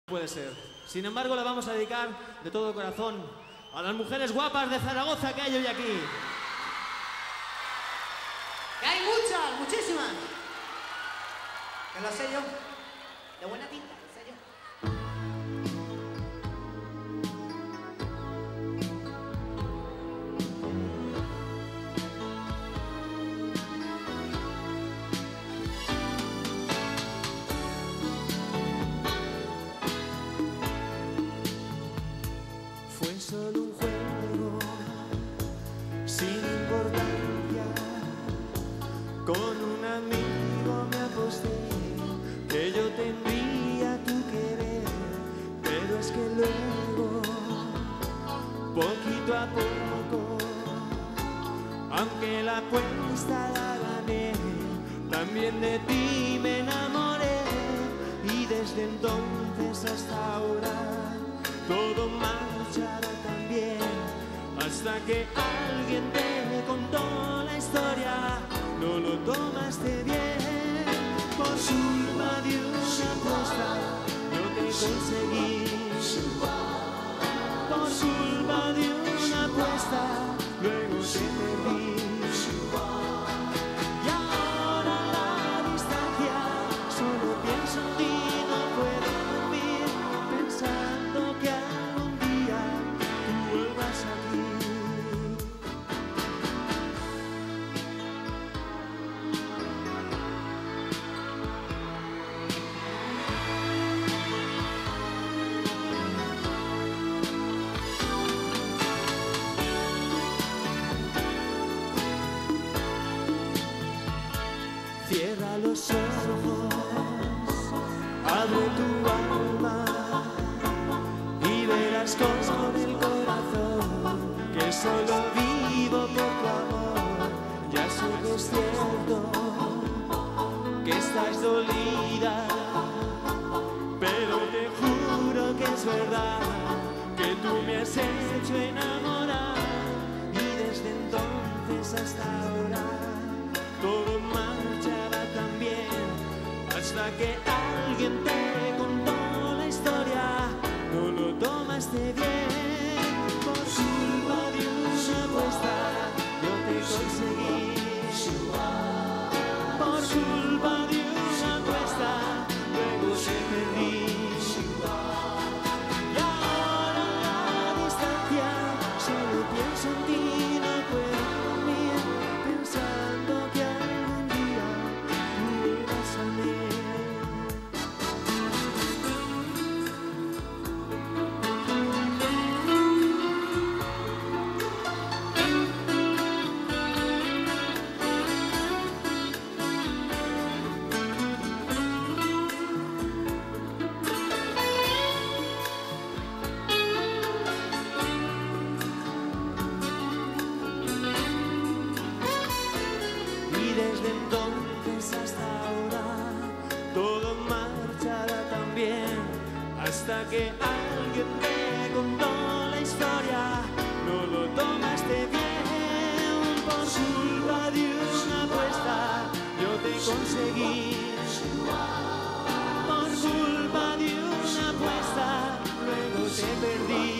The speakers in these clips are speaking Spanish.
Puede ser. Sin embargo, la vamos a dedicar de todo corazón a las mujeres guapas de Zaragoza que hay hoy aquí. Que hay muchas, muchísimas. Que lo sé yo. De buena pinta, lo sé yo. Fue solo un juego sin importancia. Con un amigo me aposté que yo tendría tu querer, pero es que luego, poquito a poco, aunque la apuesta la gané, también de ti me enamoré, y desde entonces hasta ahora todo marchará tan bien, hasta que alguien te contó la historia. No lo tomaste bien, por culpa de una apuesta yo te conseguí. Por culpa de una apuesta luego te perdí. Y ahora a la distancia solo pienso en ti, no puedo dormir pensando que algún día tú vuelvas aquí. Cierra los ojos, abre tu alma y verás con el corazón que solo vivo por tu amor. Ya sé que es cierto que estás dolida, pero te juro que es verdad que tú me has hecho enamorar, y desde entonces hasta ahora todo marchará tan bien, hasta que alguien te contó la historia. No lo tomaste bien, por culpa de una apuesta yo te conseguí. Por culpa de una apuesta luego te perdí. Y ahora a la distancia solo pienso en ti, no puedo dormir pensando que algún día tú vuelvas a mí. Y desde entonces hasta ahora todo marchará tan bien, hasta que alguien te contó la historia. No lo tomaste bien, por culpa de una apuesta yo te conseguí. Por culpa de una apuesta luego te perdí.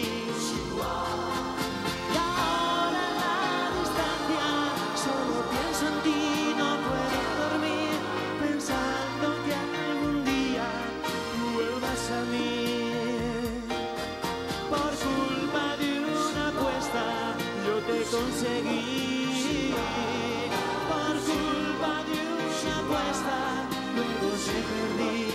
Y ahora a la distancia solo pienso en ti, no puedo dormir pensando que algún día tú vuelvas a mí. Por culpa de una apuesta yo te conseguí. Por culpa de una apuesta luego te perdí.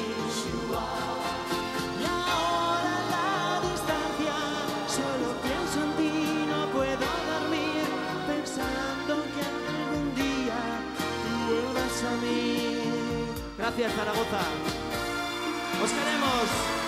Y ahora a la distancia solo pienso en ti, no puedo dormir pensando que algún día tú vuelvas a mí. Gracias, Zaragoza. Os queremos.